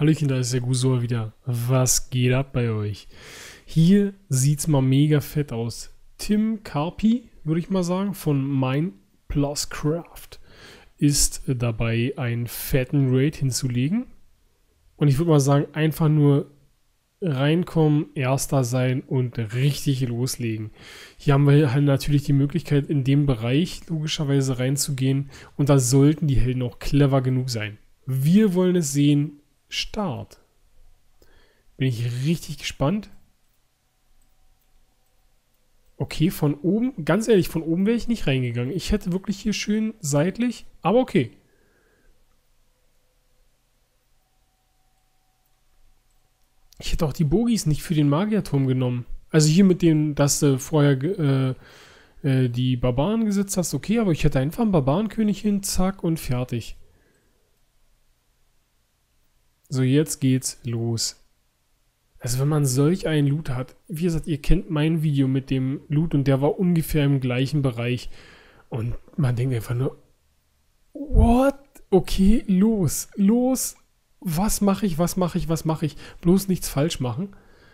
Hallöchen, da ist der Gusor wieder. Was geht ab bei euch? Hier sieht's mal mega fett aus. Tim Carpi, würde ich mal sagen, von MinePlusCraft ist dabei, einen fetten Raid hinzulegen. Und ich würde mal sagen, einfach nur reinkommen, Erster sein und richtig loslegen. Hier haben wir halt natürlich die Möglichkeit, in dem Bereich logischerweise reinzugehen. Und da sollten die Helden auch clever genug sein. Wir wollen es sehen. Start. Bin ich richtig gespannt. Okay, von oben, ganz ehrlich, von oben wäre ich nicht reingegangen. Ich hätte wirklich hier schön seitlich, aber okay. Ich hätte auch die Bogies nicht für den Magierturm genommen. Also hier mit dem, dass du vorher die Barbaren gesetzt hast, okay, aber ich hätte einfach einen Barbarenkönig hin, zack und fertig. So, jetzt geht's los. Also wenn man solch einen Loot hat, wie gesagt, ihr kennt mein Video mit dem Loot und der war ungefähr im gleichen Bereich. Und man denkt einfach nur, what? Okay, los, los. Was mache ich, was mache ich, was mache ich? Bloß nichts falsch machen.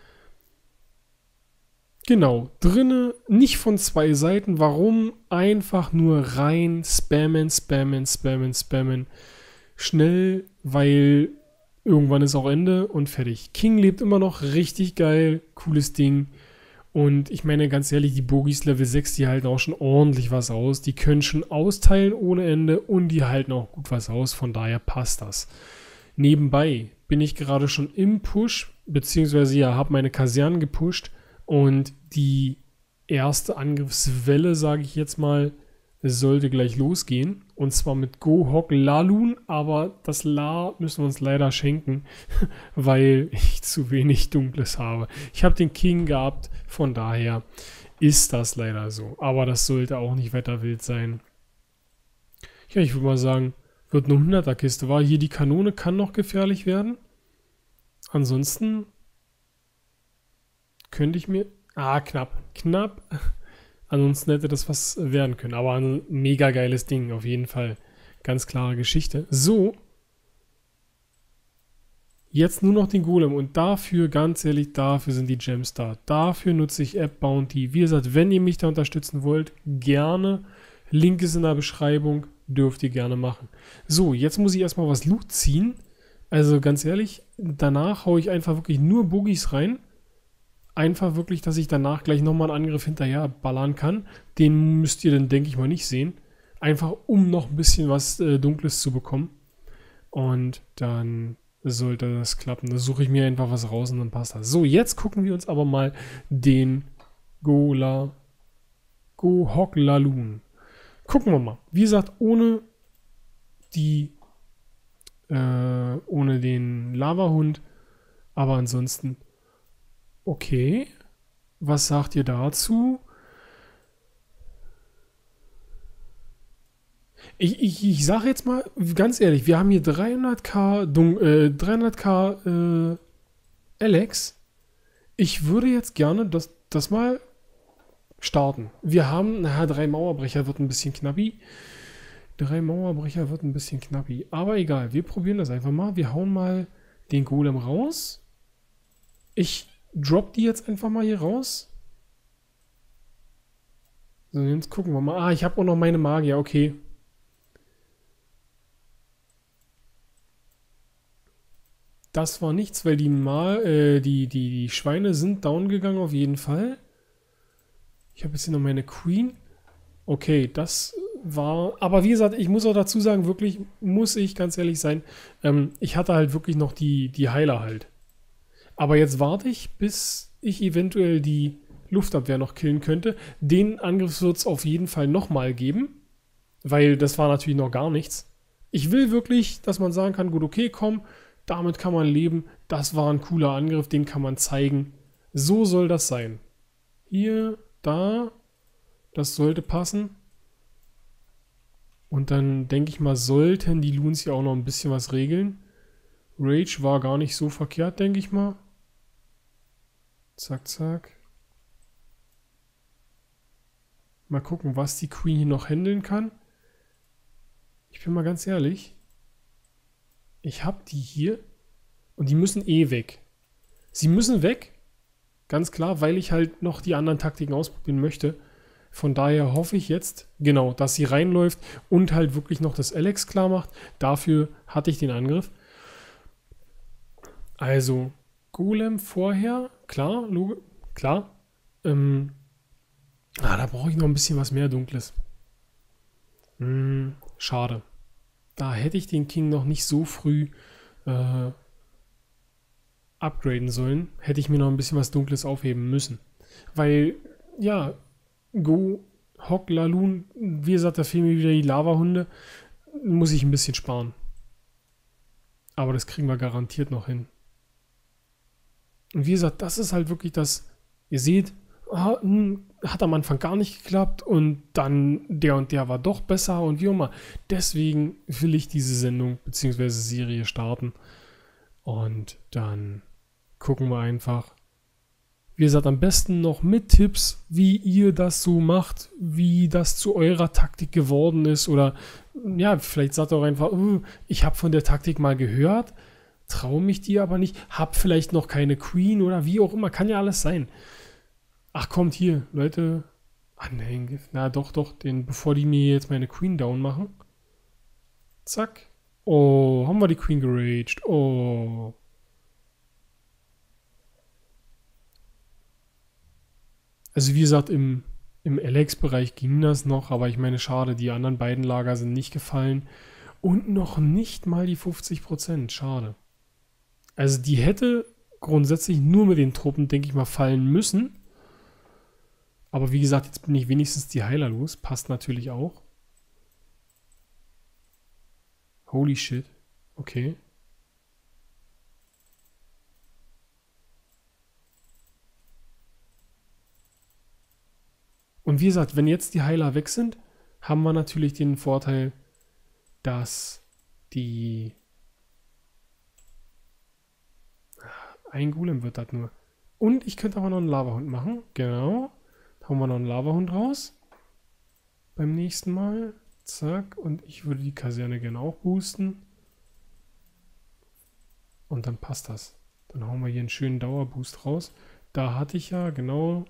Genau, drinne, nicht von zwei Seiten. Warum? Einfach nur rein, spammen, spammen, spammen, spammen. Schnell, weil irgendwann ist auch Ende und fertig. King lebt immer noch, richtig geil, cooles Ding. Und ich meine ganz ehrlich, die Bogies Level 6, die halten auch schon ordentlich was aus. Die können schon austeilen ohne Ende und die halten auch gut was aus. Von daher passt das. Nebenbei bin ich gerade schon im Push, beziehungsweise ja, habe meine Kasernen gepusht und die erste Angriffswelle, sage ich jetzt mal, sollte gleich losgehen. Und zwar mit Gohok Lalun, aber das La müssen wir uns leider schenken, weil ich zu wenig Dunkles habe. Ich habe den King gehabt, von daher ist das leider so. Aber das sollte auch nicht wetterwild sein. Ja, ich würde mal sagen, wird eine 100er Kiste. War hier die Kanone, kann noch gefährlich werden. Ansonsten könnte ich mir... knapp. Knapp. Ansonsten hätte das was werden können. Aber ein mega geiles Ding, auf jeden Fall. Ganz klare Geschichte. So. Jetzt nur noch den Golem. Und dafür, ganz ehrlich, dafür sind die Gems da. Dafür nutze ich App Bounty. Wie gesagt, wenn ihr mich da unterstützen wollt, gerne. Link ist in der Beschreibung. Dürft ihr gerne machen. So, jetzt muss ich erstmal was Loot ziehen. Also ganz ehrlich, danach haue ich einfach wirklich nur Bogies rein. Einfach wirklich, dass ich danach gleich nochmal einen Angriff hinterher ballern kann. Den müsst ihr dann, denke ich mal, nicht sehen. Einfach, um noch ein bisschen was Dunkles zu bekommen. Und dann sollte das klappen. Da suche ich mir einfach was raus und dann passt das. So, jetzt gucken wir uns aber mal den Gohok Lalun. Gucken wir mal. Wie gesagt, ohne den Lavahund. Aber ansonsten... Okay, was sagt ihr dazu? Ich sage jetzt mal ganz ehrlich, wir haben hier 300k Alex. Ich würde jetzt gerne das mal starten. Wir haben, 3 Mauerbrecher wird ein bisschen knappi. 3 Mauerbrecher wird ein bisschen knappi. Aber egal, wir probieren das einfach mal. Wir hauen mal den Golem raus. Ich drop die jetzt einfach mal hier raus. So, jetzt gucken wir mal. Ich habe auch noch meine Magier, okay. Das war nichts, weil die Schweine sind down gegangen auf jeden Fall. Ich habe jetzt hier noch meine Queen. Okay, das war... Aber wie gesagt, ich muss auch dazu sagen, wirklich, muss ich ganz ehrlich sein, ich hatte halt wirklich noch die Heiler halt. Aber jetzt warte ich, bis ich eventuell die Luftabwehr noch killen könnte. Den Angriff wird es auf jeden Fall nochmal geben, weil das war natürlich noch gar nichts. Ich will wirklich, dass man sagen kann, gut, okay, komm, damit kann man leben. Das war ein cooler Angriff, den kann man zeigen. So soll das sein. Hier, da, das sollte passen. Und dann denke ich mal, sollten die Loons hier auch noch ein bisschen was regeln. Rage war gar nicht so verkehrt, denke ich mal. Zack, zack. Mal gucken, was die Queen hier noch handeln kann. Ich bin mal ganz ehrlich. Ich habe die hier Und die müssen eh weg. Sie müssen weg, ganz klar, weil ich halt noch die anderen Taktiken ausprobieren möchte. Von daher hoffe ich jetzt, genau, dass sie reinläuft und halt wirklich noch das Alex klar macht. Dafür hatte ich den Angriff. Also, Golem vorher, klar, klar. Da brauche ich noch ein bisschen was mehr Dunkles. Schade. Da hätte ich den King noch nicht so früh upgraden sollen. Hätte ich mir noch ein bisschen was Dunkles aufheben müssen. Weil, ja, Go, Hock, Laloon, wie gesagt, da fehlen mir wieder die Lava-Hunde. Muss ich ein bisschen sparen. Aber das kriegen wir garantiert noch hin. Und wie gesagt, das ist halt wirklich das, ihr seht, hat am Anfang gar nicht geklappt und dann der und der war doch besser und wie auch immer. Deswegen will ich diese Sendung bzw. Serie starten. Und dann gucken wir einfach, wie gesagt, am besten noch mit Tipps, wie ihr das so macht, wie das zu eurer Taktik geworden ist. Oder ja, vielleicht sagt ihr auch einfach, ich habe von der Taktik mal gehört, traue mich die aber nicht, habe vielleicht noch keine Queen oder wie auch immer, kann ja alles sein. Ach, kommt hier, Leute. Nein, na doch, bevor die mir jetzt meine Queen down machen. Zack. Oh, haben wir die Queen geraged. Oh. Also wie gesagt, im Alex-Bereich ging das noch, aber ich meine, schade, die anderen beiden Lager sind nicht gefallen. Und noch nicht mal die 50%, schade. Also die hätte grundsätzlich nur mit den Truppen, denke ich mal, fallen müssen. Aber wie gesagt, jetzt bin ich wenigstens die Heiler los. Passt natürlich auch. Holy shit. Okay. Und wie gesagt, wenn jetzt die Heiler weg sind, haben wir natürlich den Vorteil, dass die... Ein Golem wird das nur. Und ich könnte aber noch einen Lavahund machen. Genau. Hauen wir noch einen Lavahund raus. Beim nächsten Mal. Zack. Und ich würde die Kaserne gerne auch boosten. Und dann passt das. Dann hauen wir hier einen schönen Dauerboost raus. Da hatte ich ja genau...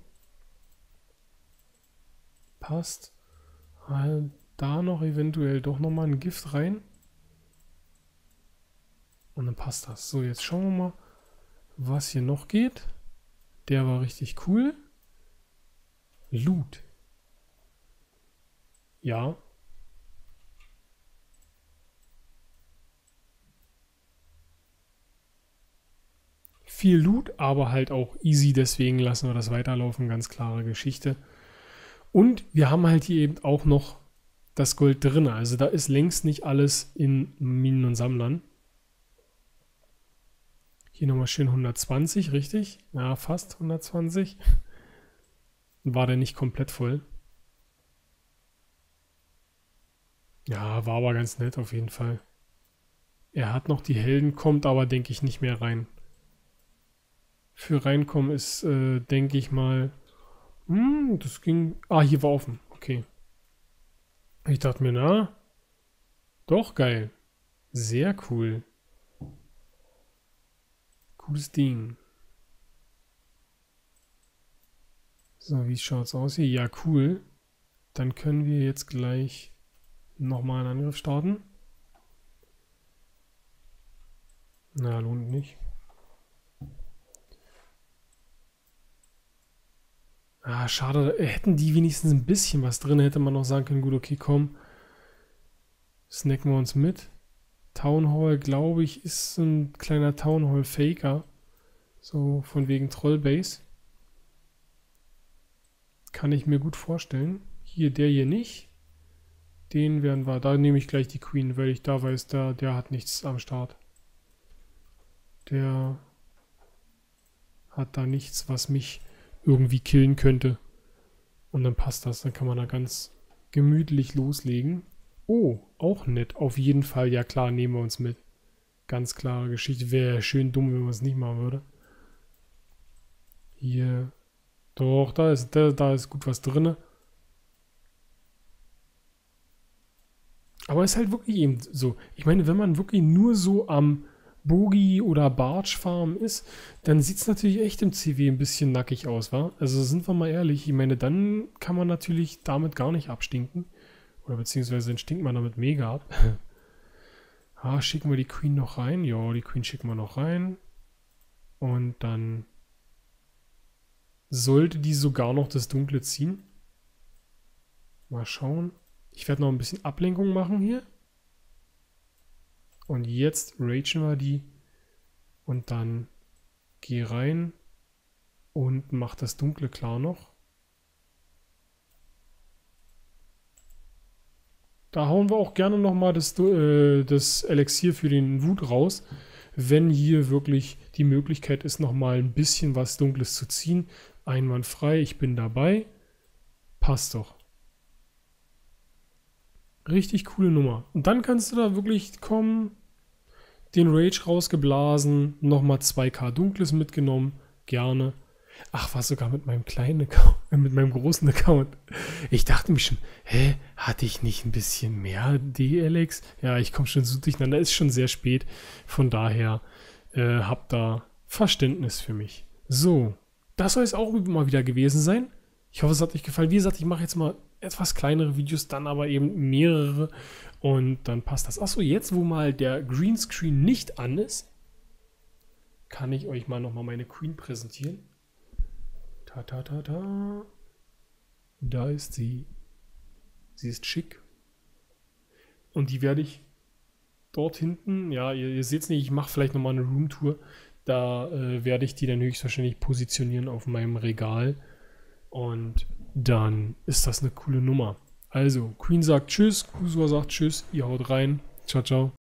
Passt. Da noch eventuell doch nochmal ein Gift rein. Und dann passt das. So, jetzt schauen wir mal, was hier noch geht. Der war richtig cool. Loot. Ja. Viel Loot, aber halt auch easy, deswegen lassen wir das weiterlaufen. Ganz klare Geschichte. Und wir haben halt hier eben auch noch das Gold drin. Also da ist längst nicht alles in Minen und Sammlern. Hier nochmal schön 120, richtig? Ja, fast 120. War der nicht komplett voll. Ja, war aber ganz nett auf jeden Fall. Er hat noch die Helden, kommt aber, denke ich, nicht mehr rein. Für reinkommen ist, denke ich mal... das ging... hier war offen. Okay. Ich dachte mir, na... Doch, geil. Sehr cool. Cooles Ding. So, wie schaut's aus hier? Ja, cool. Dann können wir jetzt gleich nochmal einen Angriff starten. Na, lohnt nicht. Schade. Hätten die wenigstens ein bisschen was drin, hätte man noch sagen können, gut, okay, komm. Snacken wir uns mit. Town Hall, glaube ich, ist ein kleiner Town Hall Faker. So von wegen Trollbase. Kann ich mir gut vorstellen. Hier, der hier nicht. Den werden wir, da nehme ich gleich die Queen, weil ich da weiß, der hat nichts am Start. Der hat da nichts, was mich irgendwie killen könnte. Und dann passt das, dann kann man da ganz gemütlich loslegen. Oh, auch nett. Auf jeden Fall, ja klar, nehmen wir uns mit. Ganz klare Geschichte. Wäre schön dumm, wenn man es nicht machen würde. Hier. Doch, da ist gut was drin. Aber es ist halt wirklich eben so. Ich meine, wenn man wirklich nur so am Bogie oder Barge Farm ist, dann sieht es natürlich echt im CW ein bisschen nackig aus, wa? Also sind wir mal ehrlich, ich meine, dann kann man natürlich damit gar nicht abstinken. Oder beziehungsweise dann stinkt man damit mega ab. Schicken wir die Queen noch rein. Ja, die Queen schicken wir noch rein. Und dann sollte die sogar noch das Dunkle ziehen. Mal schauen. Ich werde noch ein bisschen Ablenkung machen hier. Und jetzt ragen wir die. Und dann geh rein und mach das Dunkle klar noch. Da hauen wir auch gerne nochmal das Elixier für den Wut raus, wenn hier wirklich die Möglichkeit ist, nochmal ein bisschen was Dunkles zu ziehen. Einwandfrei, ich bin dabei. Passt doch. Richtig coole Nummer. Und dann kannst du da wirklich kommen, den Rage rausgeblasen, nochmal 2K Dunkles mitgenommen, gerne. Ach, war sogar mit meinem kleinen Account, mit meinem großen Account. Ich dachte mir schon, hatte ich nicht ein bisschen mehr DLX? Ja, ich komme schon so durcheinander, ist schon sehr spät. Von daher habt da Verständnis für mich. So, das soll es auch mal wieder gewesen sein. Ich hoffe, es hat euch gefallen. Wie gesagt, ich mache jetzt mal etwas kleinere Videos, dann aber eben mehrere und dann passt das. Achso, jetzt wo mal der Greenscreen nicht an ist, kann ich euch mal nochmal meine Queen präsentieren. Da ist sie. Sie ist schick. Und die werde ich dort hinten, ja, ihr seht es nicht, ich mache vielleicht nochmal eine Roomtour. Da werde ich die dann höchstwahrscheinlich positionieren auf meinem Regal. Und dann ist das eine coole Nummer. Also, Queen sagt Tschüss, Kusua sagt Tschüss, ihr haut rein. Ciao, ciao.